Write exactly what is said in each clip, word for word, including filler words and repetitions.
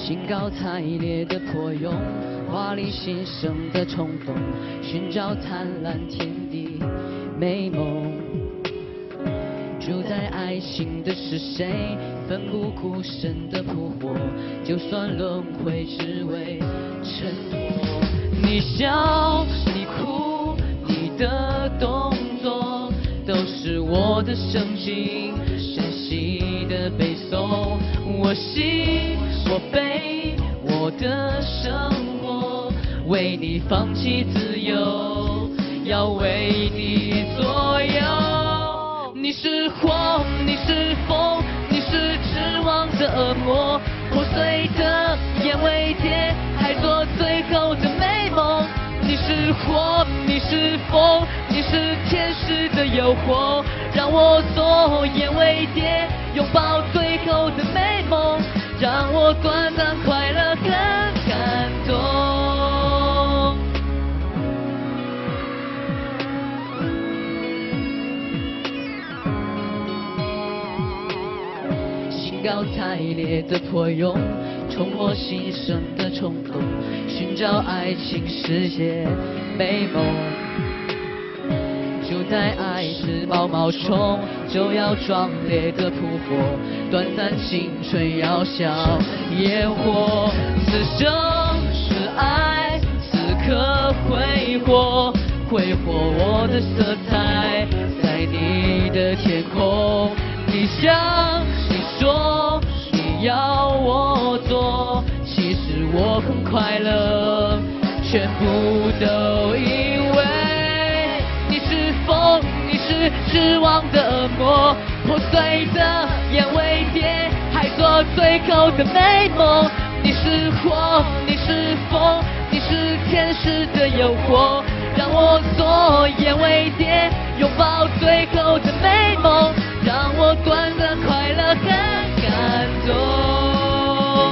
兴高采烈的破蛹，华丽新生的冲动，寻找灿烂天地美梦。主宰爱情的是谁？奋不顾身的扑火，就算轮回只为衬托。你笑，你哭，你的动作，都是我的圣经，珍惜的背诵。我喜，我悲，我的生活，为你放弃自由，要为你左右。你是火，你是风，你是痴妄的恶魔，破碎的眼尾贴，还做最后的美梦。你是火，你是风，你是天使的诱惑，让我做眼尾贴，拥抱最后的美梦，让我短暂快乐更感动。兴高采烈的破蛹，冲破心生的冲动，寻找爱情世界美梦。就在爱是毛毛虫，就要壮烈的扑火，短暂青春要像烟火。此生是爱，此刻挥霍，挥霍我的色彩，在你的天空。你想，你说，你要我做，其实我很快乐，全部都因为你是风，你是失望的恶魔，破碎的眼尾贴，还做最后的美梦。你是火，你是风，你是天使的诱惑，让我做眼尾贴，拥抱最后的美梦，让我短暂快乐更感动。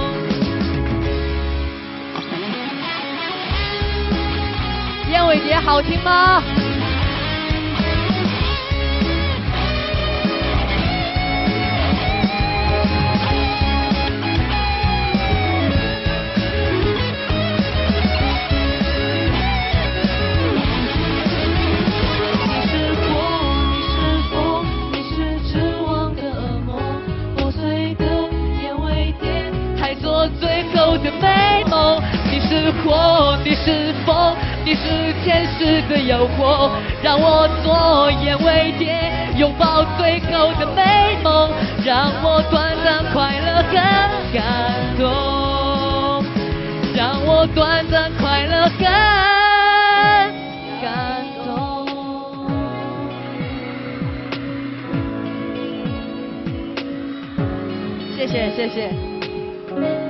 燕尾蝶好听吗？ 最后的美梦，你是火，你是风，你是天使的诱惑，让我做眼尾贴，拥抱最后的美梦，让我短暂快乐更感动，让我短暂快乐更感动。 谢谢谢谢。